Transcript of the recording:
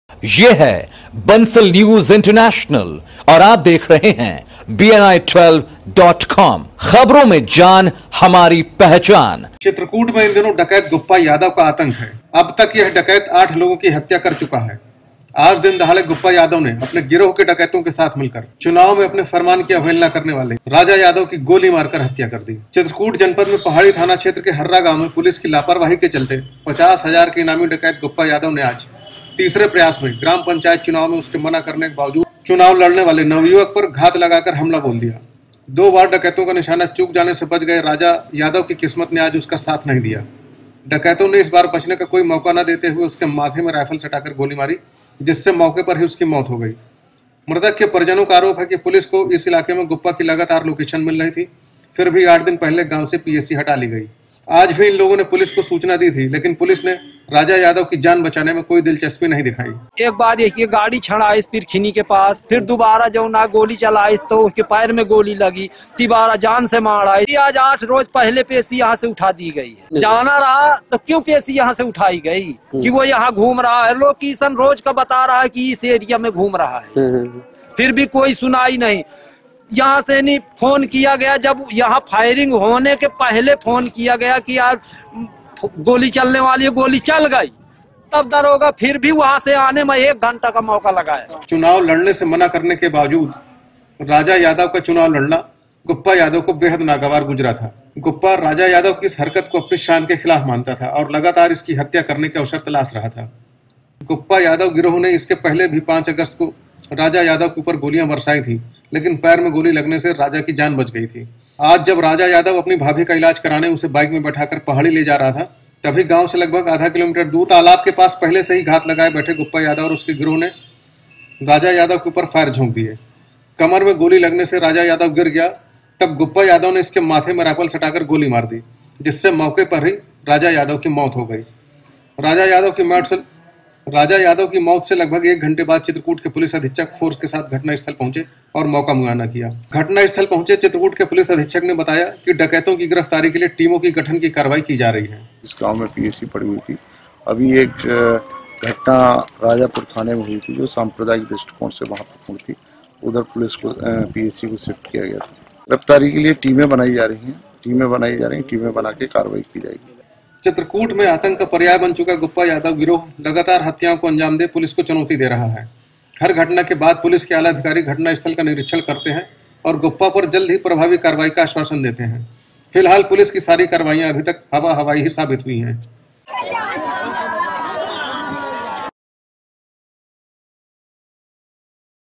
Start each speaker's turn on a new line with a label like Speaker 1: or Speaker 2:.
Speaker 1: ये है Bansal news international और आप देख रहे हैं BNI12.com। खबरों में जान हमारी पहचान।
Speaker 2: चित्रकूट में इन दिनों डकैत गुप्पा यादव का आतंक है। अब तक यह डकैत 8 लोगों की हत्या कर चुका है। आज दिन दहाड़े गुप्पा यादव ने अपने गिरोह के डकैतों के साथ मिलकर चुनाव में अपने फरमान की अवहेलना करने वाले राजा यादव की गोली मारकर हत्या कर दी। चित्रकूट जनपद में पहाड़ी थाना क्षेत्र के हर्रा गांव में पुलिस की लापरवाही के चलते 50,000 के इनामी डकैत गुप्पा यादव ने आज तीसरे प्रयास में ग्राम पंचायत चुनाव में उसके मना करने के बावजूद चुनाव लड़ने वाले नवयुवक पर घात लगाकर हमला बोल दिया। 2 बार डकैतों का निशाना चूक जाने से बच गए राजा यादव की किस्मत ने आज उसका साथ नहीं दिया। डकैतों ने इस बार बचने का कोई मौका न देते हुए उसके माथे में राइफल सटाकर गोली मारी, जिससे मौके पर ही उसकी मौत हो गई। मृतक के परिजनों का आरोप है कि पुलिस को इस इलाके में गुप्पा की लगातार लोकेशन मिल रही थी, फिर भी 8 दिन पहले गांव से PSC हटा ली गई। आज भी इन लोगों ने पुलिस को सूचना दी थी, लेकिन पुलिस ने राजा यादव की जान बचाने में कोई दिलचस्पी नहीं दिखाई।
Speaker 3: एक बार ये गाड़ी छड़ाई पिरखिनी के पास, फिर दोबारा जो ना गोली चलाई तो उसके पैर में गोली लगी, तिबारा जान से मारा। आज 8 रोज पहले PSC यहाँ से उठा दी गई है। जाना रहा तो क्यों PSC यहाँ से उठाई गई कि वो यहाँ घूम रहा है। लोकेशन रोज का बता रहा है कि इस एरिया में घूम रहा है, फिर भी कोई सुनाई नहीं। यहाँ से नहीं फोन किया गया, जब यहाँ फायरिंग होने के पहले फोन किया गया कि यार गोली चलने वाली है, गोली चल गई, तब दरोगा फिर भी वहां से आने में 1 घंटा का मौका लगाया।
Speaker 2: चुनाव लड़ने से मना करने के बावजूद राजा यादव का चुनाव लड़ना गुप्पा यादव को बेहद नागवार गुजरा था। गुप्पा राजा यादव की इस हरकत को अपनी शान के खिलाफ मानता था और लगातार इसकी हत्या करने के अवसर तलाश रहा था। गुप्पा यादव गिरोह ने इसके पहले भी 5 अगस्त को राजा यादव के ऊपर गोलियां बरसाई थी, लेकिन पैर में गोली लगने से राजा की जान बच गई थी। आज जब राजा यादव अपनी भाभी का इलाज कराने उसे बाइक में बैठाकर पहाड़ी ले जा रहा था, तभी गांव से लगभग आधा किलोमीटर दूर तालाब के पास पहले से ही घात लगाए बैठे गुप्पा यादव और उसके गिरोह ने राजा यादव के ऊपर फायर झोंक दिए। कमर में गोली लगने से राजा यादव गिर गया। तब गुप्पा यादव ने इसके माथे में राइफल सटाकर गोली मार दी, जिससे मौके पर ही राजा यादव की मौत हो गई। राजा यादव की मौत से लगभग 1 घंटे बाद चित्रकूट के पुलिस अधीक्षक फोर्स के साथ घटनास्थल पहुंचे और मौका मुआयना किया। घटनास्थल पहुंचे चित्रकूट के पुलिस अधीक्षक ने बताया कि डकैतों की गिरफ्तारी के लिए टीमों की गठन की कार्रवाई की जा रही है।
Speaker 4: इस गांव में PSC पड़ी हुई थी। अभी एक घटना राजापुर थाने में हुई थी जो सांप्रदायिक दृष्टिकोण से महत्वपूर्ण थी। उधर पुलिस को PSC को शिफ्ट किया गया था। गिरफ्तारी के लिए टीमें बनाई जा रही हैं, टीमें बना के कार्रवाई की जाएगी।
Speaker 2: चित्रकूट में आतंक का पर्याय बन चुका गुप्पा यादव गिरोह लगातार हत्याओं को अंजाम दे पुलिस को चुनौती दे रहा है। हर घटना के बाद पुलिस के आला अधिकारी घटनास्थल का निरीक्षण करते हैं और गुप्पा पर जल्द ही प्रभावी कार्रवाई का आश्वासन देते हैं। फिलहाल पुलिस की सारी कार्रवाइयां अभी तक हवाई ही साबित हुई हैं।